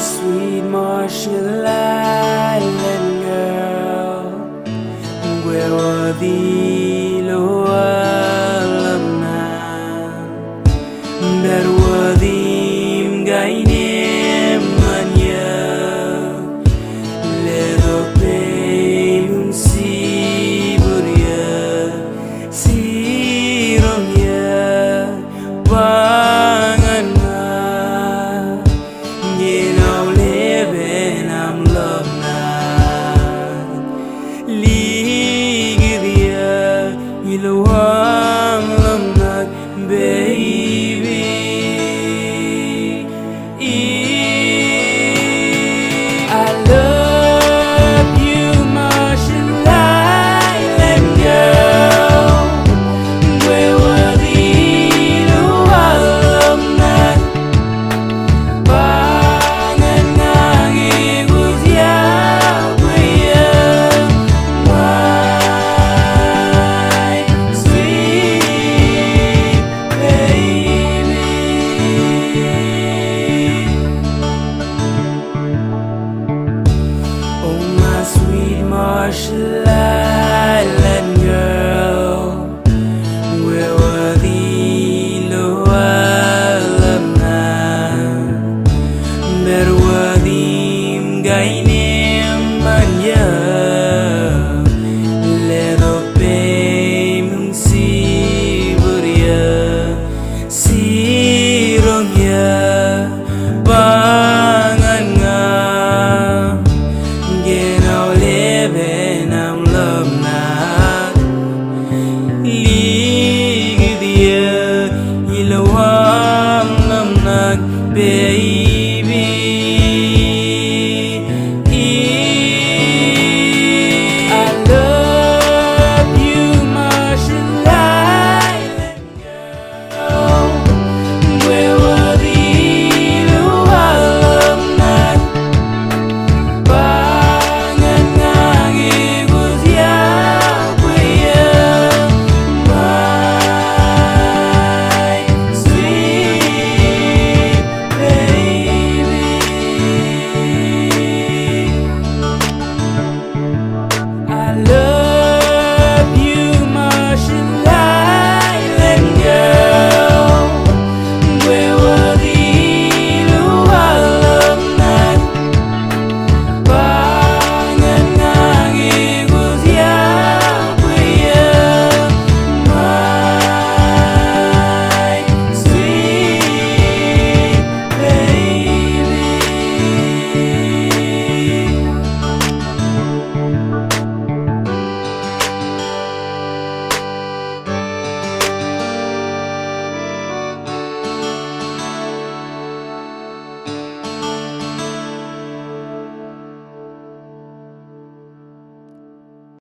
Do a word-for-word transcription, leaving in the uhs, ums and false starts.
sweet Marshall Island girl, where were the alumni that were the guy named Manya? Little pain, see, Buria, see, Romya, Wangan. You know, living, I'm love now. Ligivia, you know, I'm love now, baby. I love you, Marshall Island girl. Where were the alumni? Marshall Island girl, where were the alumni that were the guy named Manya? Little baby, see, Buria, see, Romya, Bangan nga. Get out living, I'm love now. Leave the air, you know I'm not, baby.